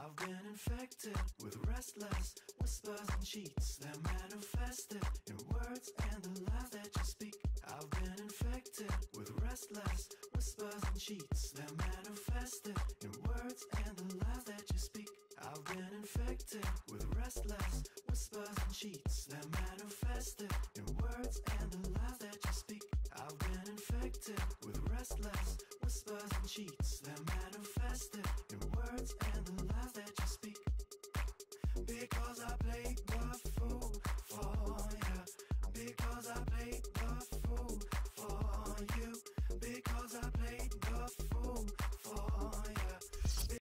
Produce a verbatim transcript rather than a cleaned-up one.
I've been infected with restless whispers and cheats that manifested in words and the lies that you speak. I've been infected with restless whispers and cheats that manifested in words and the lies that you speak. I've been infected with restless whispers and cheats that manifested in words and the lies that you speak. I've been infected with restless whispers and cheats that manifested in words and the lies